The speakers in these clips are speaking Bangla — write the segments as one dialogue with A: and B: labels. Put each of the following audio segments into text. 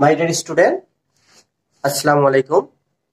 A: মাই ডিয়ার স্টুডেন্ট, আসসালামু আলাইকুম।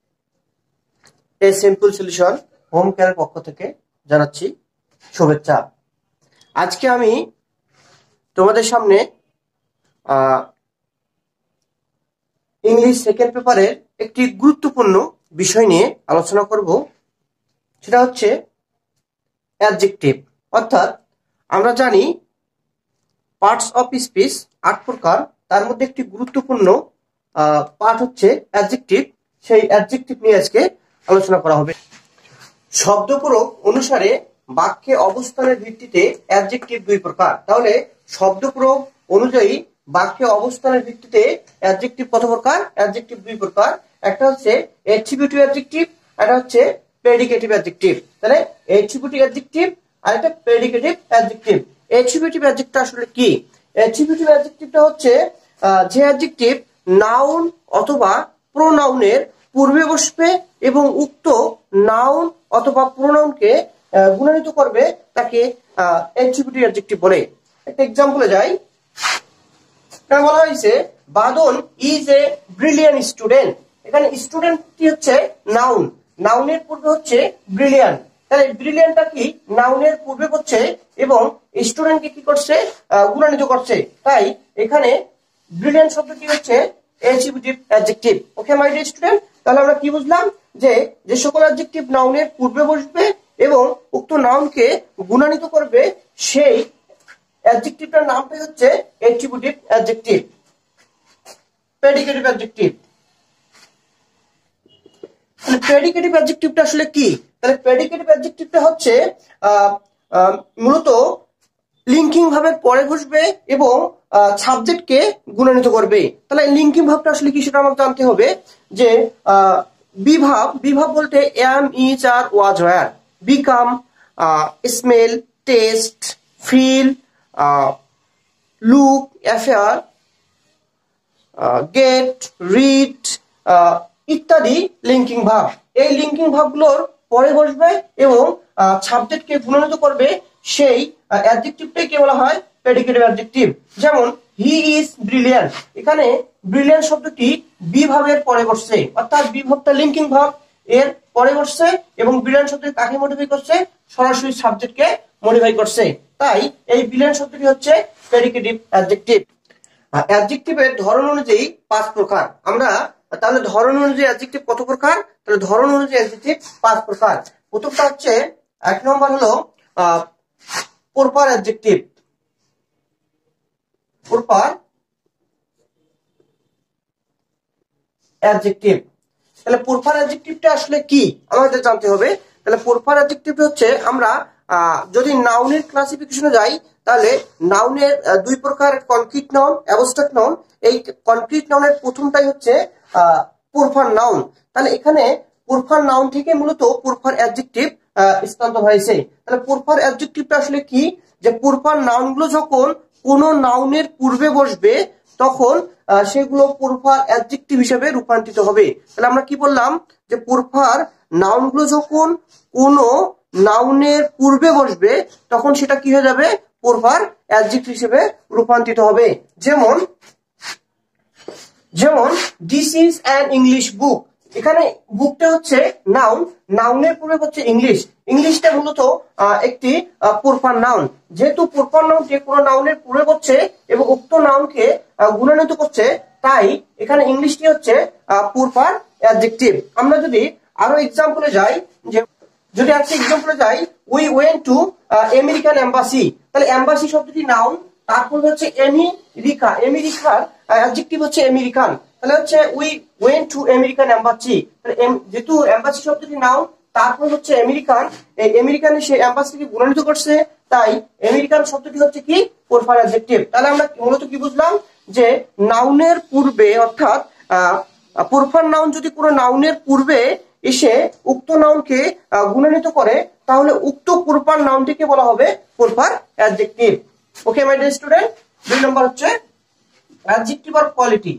A: এ সিম্পল সলিউশন হোম কেয়ারের পক্ষ থেকে জানাচ্ছি শুভেচ্ছা। আজকে আমি তোমাদের সামনে ইংলিশ সেকেন্ড পেপারের একটি গুরুত্বপূর্ণ বিষয় নিয়ে আলোচনা করব। সেটা হচ্ছে অ্যাডজেক্টিভ। অর্থাৎ আমরা জানি পার্টস অফ স্পিচ 8 প্রকার, তার মধ্যে একটি গুরুত্বপূর্ণ পার্ট হচ্ছে অ্যাডজেক্টিভ। সেই অ্যাডজেক্টিভ নিয়ে আজকে আলোচনা করা হবে। শব্দপ্রয়োগ অনুসারে বাক্যে অবস্থানের ভিত্তিতে অ্যাডজেক্টিভ 2 প্রকার। তাহলে শব্দপ্রয়োগ অনুযায়ী বাক্যে অবস্থানের ভিত্তিতে অ্যাডজেক্টিভ কত প্রকার? অ্যাডজেক্টিভ 2 প্রকার। একটা হচ্ছে অ্যাট্রিবিউটিভ অ্যাডজেক্টিভ, একটা হচ্ছে প্রেডিকেটিভ অ্যাডজেক্টিভ। তাহলে অ্যাট্রিবিউটিভ অ্যাডজেক্টিভ আর একটা প্রেডিকেটিভ অ্যাডজেক্টিভ। অ্যাট্রিবিউটিভ অ্যাডজেক্টিভ আসলে কি? অ্যাট্রিবিউটিভ অ্যাডজেক্টিভটা হচ্ছে যে অ্যাডজেক্টিভ নাউন অথবা প্রোনাউনের পূর্বে বসবে এবং উক্ত নাউন অথবা প্রোনাউনকে গুণান্বিত করবে, তাকে অ্যাট্রিবিউটিভ অ্যাডজেক্টিভ বলে। একটা এক্সাম্পলে যাই। এখানে বলা হয়েছে Badal is a brilliant student. এখানে স্টুডেন্টটি হচ্ছে নাউন, নাউনের পূর্বে হচ্ছে ব্রিলিয়ান্ট। তাহলে ব্রিলিয়ান্টটা কি? নাউনের পূর্বে হচ্ছে এবং স্টুডেন্টকে কি করছে? গুণান্বিত করছে। তাই এখানে ব্রিলিয়ান্ট শব্দটি হচ্ছে attributive adjective. Okay my dear student, তাহলে আমরা কি বুঝলাম? যে সকল অ্যাডজেক্টিভ নাউনের পূর্বে বসবে এবং উক্ত নাউনকে গুণান্বিত করবে, সেই অ্যাডজেক্টিভটার নামটাই হচ্ছে অ্যাট্রিবিউটিভ অ্যাডজেক্টিভ। Predicative adjective. তাহলে প্রেডিকেটিভ অ্যাডজেক্টিভটা আসলে কি? তাহলে প্রেডিকেটিভ অ্যাডজেক্টিভটা হচ্ছে মূলত লিঙ্কিং ভাবের পরে বসবে এবং সাবজেক্টকে গুণান্বিত করবে। তাহলে লিঙ্কিং ভাবটা আসলে কি সেটা আমাকে জানতে হবে। যে বিভাব বলতে am, is, are, was, were. Become, smell, taste, feel, look, appear, get, read ইত্যাদি লিঙ্কিং ভাব। এই লিঙ্কিং ভাবগুলোর পরে বসবে এবং সাবজেক্টকে গুণান্বিত করবে, সেই অ্যাডজেক্টিভটাকে বলা হয় প্রেডিকেটিভ অ্যাডজেক্টিভ। যেমন হি ইজ ব্রিলিয়ান্ট। এখানে ব্রিলিয়ান্ট শব্দটি বি ভাবের পরে বসছে, অর্থাৎ বি ভাবটা লিঙ্কিং ভাব এর পরে বসছে এবং ব্রিলিয়ান্ট শব্দটি কাকে মডিফাই করছে? সরাসরি সাবজেক্টকে মডিফাই করছে। তাই এই ব্রিলিয়ান্ট শব্দটি হচ্ছে প্রেডিকেটিভ অ্যাডজেক্টিভ। অ্যাডজেক্টিভের ধরন অনুযায়ী 5 প্রকার। আমরা তাহলে ধরন অনুযায়ী অ্যাডজেক্টিভ কত প্রকার? তাহলে ধরন অনুযায়ী অ্যাডজেক্টিভ 5 প্রকার। প্রথমটা হচ্ছে 1 নম্বর হলো প্রপার অ্যাডজেক্টিভ। Proper adjective. তাহলে প্রপার অ্যাডজেক্টিভটা আসলে কি আমাদের জানতে হবে। তাহলে প্রপার অ্যাডজেক্টিভ হচ্ছে, আমরা যদি নাউনের ক্লাসিফিকেশনে যাই তাহলে নাউনের 2 প্রকার, কনক্রিট নাউন, অ্যাবস্ট্রাক্ট নাউন। এই কনক্রিট নাউনের প্রথমটাই হচ্ছে প্রপার নাউন। তাহলে এখানে প্রপার নাউন থেকে মূলত প্রপার অ্যাডজেক্টিভ স্থানান্তর হয়েছে। তাহলে প্রপার অ্যাডজেক্টিভটা আসলে কি? যে প্রপার নাউনগুলো যখন কোন নাউনের পূর্বে বসবে তখন সেগুলো প্রপার অ্যাডজেক্টিভ হিসেবে রূপান্তরিত হবে। তাহলে আমরা কি বললাম? যে প্রপার নাউনগুলো যখন কোন নাউনের পূর্বে বসবে তখন সেটা কি হয়ে যাবে? প্রপার অ্যাডজেক্টিভ হিসেবে রূপান্তরিত হবে। যেমন this is an English book. এখানে বুকটা হচ্ছে নাউন, নাউনের পূর্বে হচ্ছে ইংলিশ। ইংলিশটা মূলত একটি প্রপার নাউন। যেহেতু প্রপার নাউনটি কোনো নাউনের পূর্বে হচ্ছে এবং উক্ত নাউনকে গুণান্বিত করছে, তাই এখানে ইংলিশটি হচ্ছে প্রপার অ্যাডজেক্টিভ। আমরা যদি আরো এক্সাম্পলে যাই, যে যদি একটা এক্সাম্পলে যাই, we went to American embassy. তাহলে এম্বাসি শব্দটি নাউন, তারপর হচ্ছে আমেরিকা, আমেরিকার অ্যাডজেক্টিভ হচ্ছে আমেরিকান। তাহলে হচ্ছে we went to American embassy. তাহলে যেহেতু এম্বাসি শব্দটি নাউন, তারপর হচ্ছে আমেরিকান, এই আমেরিকানে সে এম্বাসিকে গুণান্বিত করছে, তাই আমেরিকান শব্দটি হচ্ছে কি? Proper adjective. তাহলে আমরা মূলত কি বুঝলাম? যে নাউনের পূর্বে, অর্থাৎ প্রপার নাউন যদি কোনো নাউনের পূর্বে এসে উক্ত নাউনকে গুণান্বিত করে, তাহলে উক্ত প্রপার নাউনটিকে বলা হবে proper adjective. Okay my dear student, 2 নম্বর হচ্ছে adjective or quality.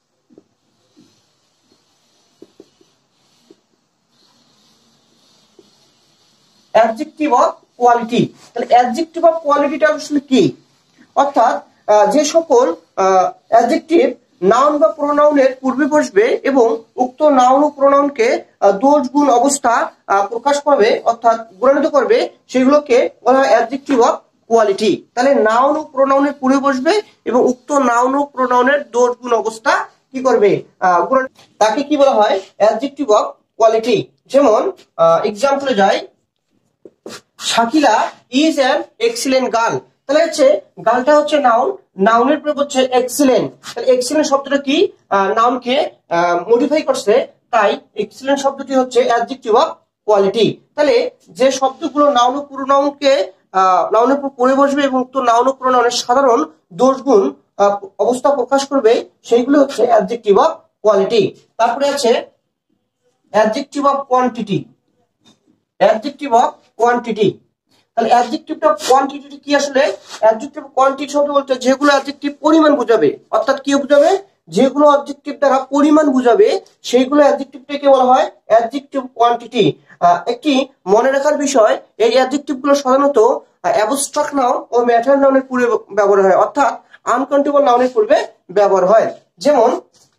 A: Adjective or quality. তাহলে অ্যাডজেক্টিভ অর কোয়ালিটিটা আসলে কি? অর্থাৎ যে সকল অ্যাডজেক্টিভ নাউন বা প্রোনাউনের পূর্বে বসবে এবং উক্ত নাউন ও প্রোনাউনকে দোষ গুণ অবস্থা প্রকাশ করবে অর্থাৎ গুণান্বিত করবে, সেগুলোকে বলা হয় অ্যাডজেক্টিভ অফ কোয়ালিটি। তাহলে নাউন ও প্রোনাউনের পূর্বে বসবে এবং উক্ত নাউন ও প্রোনাউনের দোষ গুণ অবস্থা কি করবে, তাকে কি বলা হয়, অ্যাডজেক্টিভ অফ কোয়ালিটি। যেমন এক্সাম্পলে যাই, Shakila is an excellent girl. তাহলে হচ্ছে গার্লটা হচ্ছে নাউন, নাউনের প্রয়োগ হচ্ছে এক্সিলেন্ট। তাহলে এক্সিলেন্ট শব্দটা কি, নাউনকে মডিফাই করছে, তাই এক্সিলেন্ট শব্দটি হচ্ছে অ্যাডজেক্টিভ অফ কোয়ালিটি। তাহলে যে শব্দগুলো নাউন ও প্রোনাউনকে নাউনের উপর পড়ে বসবে এবং তো নাউন ও প্রোনাউনের সাধারণ দোষগুণ অবস্থা প্রকাশ করবে, সেইগুলো হচ্ছে অ্যাডজেক্টিভ অফ কোয়ালিটি। তারপরে আছে adjective of quantity. Adjective of quantity, তাহলে অ্যাডজেক্টিভ অফ কোয়ান্টিটি কি আসলে? অ্যাডজেক্টিভ কোয়ান্টিটি শব্দ বলতে যেগুলো অ্যাডজেক্টিভ পরিমাণ বোঝাবে, অর্থাৎ কি বোঝাবে, যেগুলো অ্যাডজেক্টিভ দ্বারা পরিমাণ বোঝাবে সেইগুলো অ্যাডজেক্টিভটাকে বলা হয় অ্যাডজেক্টিভ কোয়ান্টিটি। একটি মনে রাখার বিষয়, এই অ্যাডজেক্টিভ গুলো সাধারণত অ্যাবস্ট্রাক্ট নাউন ও ম্যাটার নাউনের পূর্বে ব্যবহার হয়, অর্থাৎ আনকাউন্টেবল নাউনের পূর্বে ব্যবহার হয়। যেমন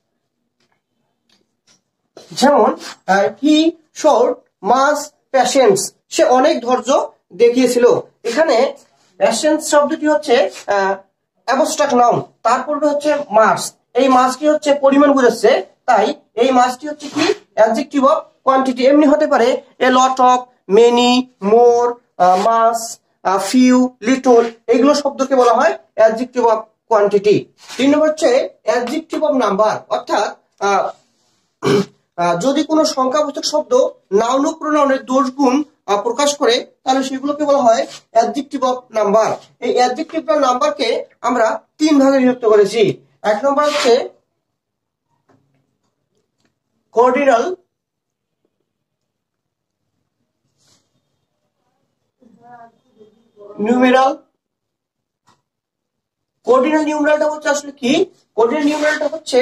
A: হি শোড মাস প্যাশেন্স, সে অনেক ধৈর্য দেখিয়েছিল। এখানে প্যাশেন্স শব্দটি হচ্ছে অ্যাবস্ট্রাক্ট নাউন, তার পূর্বে হচ্ছে মাস, এই মাসটি হচ্ছে পরিমাণ বোঝাচ্ছে, তাই এই মাসটি হচ্ছে কি অ্যাডজেক্টিভ অফ কোয়ান্টিটি। এমনি হতে পারে a lot of, many, more, much, few, little, এইগুলো শব্দকে বলা হয় অ্যাডজেক্টিভ অফ কোয়ান্টিটি। 3 নম্বর হচ্ছে অ্যাডজেক্টিভ অফ নাম্বার, অর্থাৎ যদি কোনো সংখ্যাবাচক শব্দ নাউন ও প্রোনাউনের দোষ গুণ প্রকাশ করে, তাহলে সেগুলোকে বলা হয় অ্যাডজেক্টিভ অফ নাম্বার। এই অ্যাডজেক্টিভ অফ নাম্বারকে আমরা 3 ভাগে বিভক্ত করেছি। 1 নম্বর হচ্ছে কর্ডিনাল নিউমেরাল। কর্ডিনাল নিউমেরালটা হচ্ছে আসলে কি, কর্ডিনাল নিউমেরালটা হচ্ছে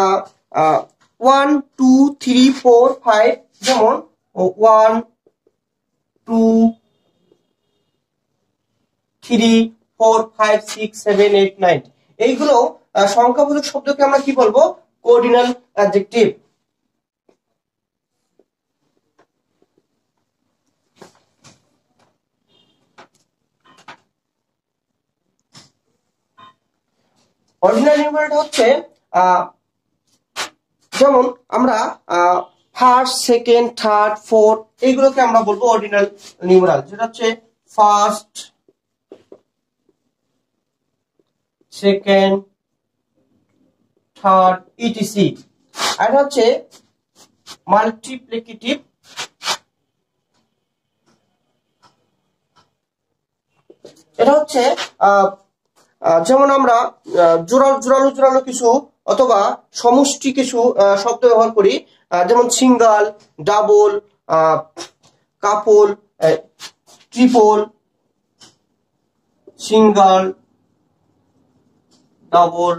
A: 1 2 3 4 5, যেমন 1 2 3 4 5 6 7 8 9, এইগুলো সংখ্যাবোধক শব্দকে আমরা কি বলবো, কর্ডিনাল অ্যাডজেক্টিভ। অর্ডিনাল নিউমেরালটা হচ্ছে যেমন আমরা ফার্স্ট, সেকেন্ড, থার্ড, ফোর্থ, এইগুলোকে আমরা বলবো অর্ডিনাল নিউমেরাল, যেটা হচ্ছে ফার্স্ট, সেকেন্ড, থার্ড, ইটিসি। আর হচ্ছে মাল্টিপ্লিকেটিভ, এটা হচ্ছে যেমন আমরা জোরালো কিছু অথবা সমষ্টি কিছু শব্দ ব্যবহার করি, যেমন single, double, couple, triple, single, double,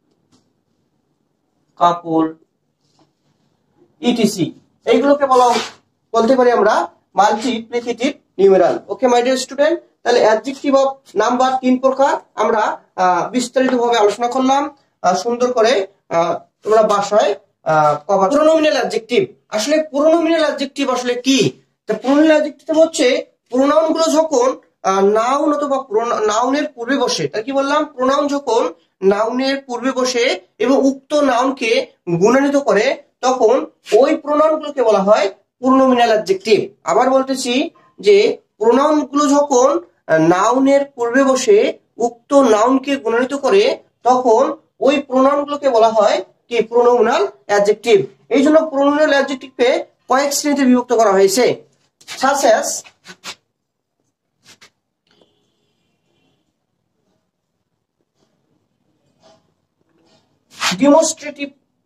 A: couple, ETC, এইগুলোকে বলতে পারি আমরা multiplicative numeral. Okay my dear student, তাহলে অ্যাডজেক্টিভ অফ নাম্বার 3 প্রকার আমরা বিস্তারিতভাবে আলোচনা করলাম। সুন্দর করে তোমরা বাসায় কভার। প্রোনোমিনাল অ্যাডজেক্টিভ, আসলে প্রোনোমিনাল অ্যাডজেক্টিভ আসলে কি? তো প্রোনোমিনাল অ্যাডজেক্টিভ হচ্ছে প্রোনাউন গুলো যখন নাউন অথবা নাউনের পূর্বে বসে, তাই কি বললাম, প্রোনাউন যখন নাউনের পূর্বে বসে এবং উক্ত নাউনকে গুণান্বিত করে, তখন ওই প্রোনাউন গুলোকে বলা হয় প্রোনোমিনাল অ্যাডজেক্টিভ। আবার বলতেছি যে প্রোনাউন গুলো যখন নাউনের পূর্বে বসে উক্ত নাউনকে গুণান্বিত করে, তখন ওই প্রোনাউন গুলোকে বলা হয় কি, প্রোনোমিনাল অ্যাডজেক্টিভ। এই জন্য প্রোনোমিনাল অ্যাডজেক্টিভকে কয়েক শ্রেণীতে বিভক্ত করা হয়েছে, such as ডিমনস্ট্রেটিভ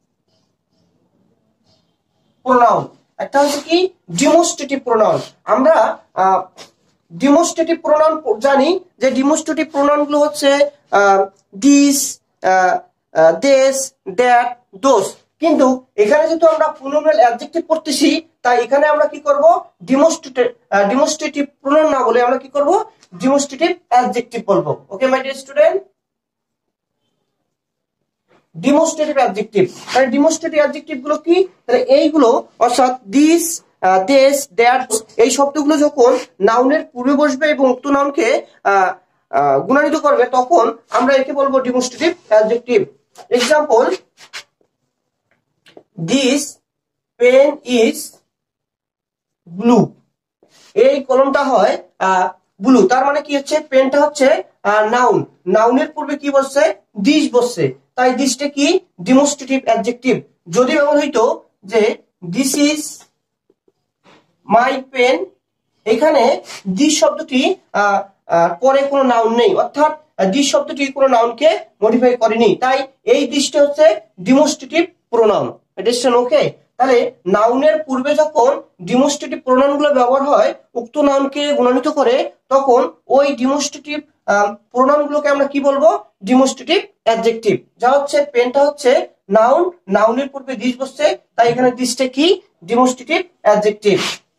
A: প্রোনাউন। একটা হচ্ছে কি ডিমনস্ট্রেটিভ প্রোনাউন। আমরা ডিমনস্ট্রেটিভ প্রোনাউন জানি যে ডিমনস্ট্রেটিভ প্রোনাউন গুলো হচ্ছে দিস, দেস, দ্যাট, দোস। কিন্তু এখানে যেহেতু আমরা প্রোনোমিনাল অ্যাডজেক্টিভ পড়তেছি, তাই এখানে আমরা কি করব, ডিমনস্ট্রেটিভ প্রোনাউন না বলে আমরা কি করব, ডিমনস্ট্রেটিভ অ্যাডজেক্টিভ বলবো। Okay my dear student. Demonstrative adjective. তাহলে ডিমনস্ট্রেটিভ অ্যাডজেক্টিভ গুলো কি? তাহলে এইগুলো অর্থাৎ দিস, দেস, দ্যাট এই শব্দগুলো যখন নাউনের পূর্বে বসবে এবং উক্ত নাউনকে গুণান্বিত করবে তখন আমরা একে বলবো demonstrative adjective. Example, this pen is blue. এই কলমটা হয় ব্লু, তার মানে কি হচ্ছে পেনটা হচ্ছে নাউন, নাউনের পূর্বে কি বসছে? দিস বসছে, তাই দিসটা কি? Demonstrative adjective. যদি ব্যবহৃত যে দিস ইজ মাই পেন, এখানে দিস শব্দটি পরে কোনো নাউন নেই, অর্থাৎ দিস শব্দটি কোনো নাউনকে মডিফাই করেনি, তাই এই দিসটা হচ্ছে ডিমনস্ট্রেটিভ প্রোনাউন। এটা ওকে? তাহলে নাউনের পূর্বে যখন ডিমনস্ট্রেটিভ প্রোনাউন গুলো ব্যবহার হয় উক্ত নাউনকে গুণান্বিত করে তখন ওই ডিমনস্ট্রেটিভ প্রোনাউন গুলোকে আমরা কি বলবো? Demonstrative adjective. যা হচ্ছে পেনটা হচ্ছে নাউন, নাউনের পূর্বে দিস বসছে, তাই এখানে দিসটা কি? Demonstrative adjective.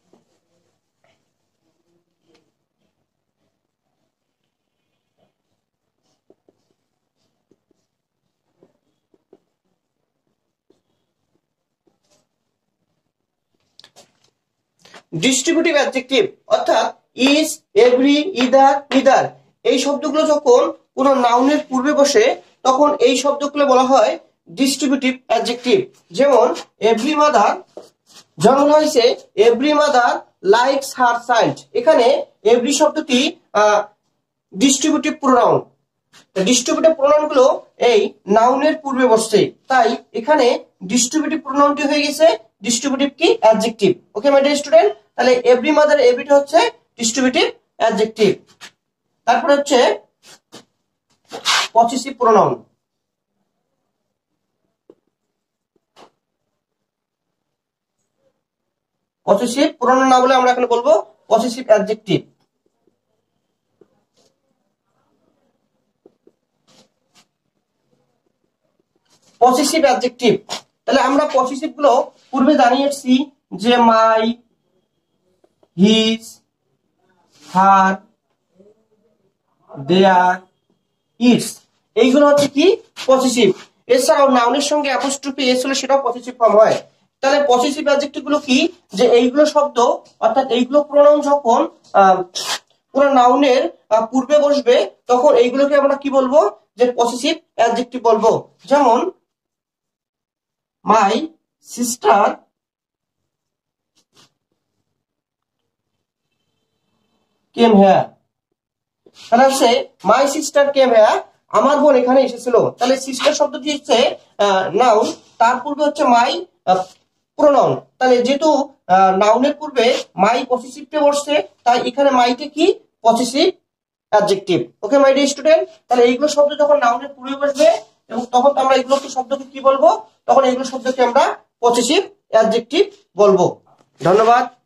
A: ডিস্ট্রিবিউটিভ অ্যাডজেক্টিভ অর্থাৎ ইজ, এভরি, ইদার, নিদার এই শব্দগুলো যখন কোনো নাউনের পূর্বে বসে তখন এই শব্দগুলো বলা হয় ডিস্ট্রিবিউটিভ অ্যাডজেক্টিভ। যেমন এভরি মাদার, জন্ম হয়েছে every mother likes her child, এখানে এভরি শব্দটি ডিস্ট্রিবিউটিভ প্রোনাউন। ডিস্ট্রিবিউটিভ প্রোনাউন গুলো এই নাউনের পূর্বে বসছে, তাই এখানে ডিস্ট্রিবিউটিভ প্রোনাউনটি হয়ে গেছে ডিস্ট্রিবিউটিভ কি? Adjective. Okay my dear student, তাহলে এভরি মাদার এভরিটা হচ্ছে ডিস্ট্রিবিউটিভ অ্যাডজেক্টিভ। তারপরে হচ্ছে পসেসিভ প্রোনাউন। পসেসিভ প্রোনাউন না বলে আমরা এখানে বলবো পসেসিভ অ্যাডজেক্টিভ। পসেসিভ অ্যাডজেক্টিভ, তাহলে আমরা পসেসিভ গুলো পূর্বে জানিয়েছি যে মাই, হিজ, হার, দেয়ার, ইটস এইগুলো হচ্ছে কি? পসেসিভ। এছাড়াও নাউনের সঙ্গে অ্যাপোস্ট্রফি এস হলে সেটাও পসেসিভ ফর্ম হয়। তাহলে পসেসিভ অ্যাডজেক্টিভ গুলো কি? যে এইগুলো শব্দ অর্থাৎ এইগুলো প্রোনাউন যখন পুরো নাউনের পূর্বে বসবে তখন এইগুলোকে আমরা কি বলবো? যে পসেসিভ অ্যাডজেক্টিভ বলবো। যেমন মাই সিস্টার কেম হেয়ার, তাহলে হচ্ছে মাই সিস্টার কেম হেয়ার, আমার বোন এখানে এসেছিল। তাহলে সিস্টার শব্দটি হচ্ছে নাউন, তার পূর্বে হচ্ছে মাই প্রোনাউন। তাহলে যেহেতু নাউনের পূর্বে মাই পসেসিভটা বসছে তাই এখানে মাইটা কি? Possessive adjective. Okay my dear student, তাহলে এইগুলো শব্দ যখন নাউনের পূর্বে বসবে এবং তখন আমরা এগুলো শব্দকে কি বলবো? তখন এইগুলো শব্দকে আমরা পসেসিভ অ্যাডজেক্টিভ বলবো। ধন্যবাদ।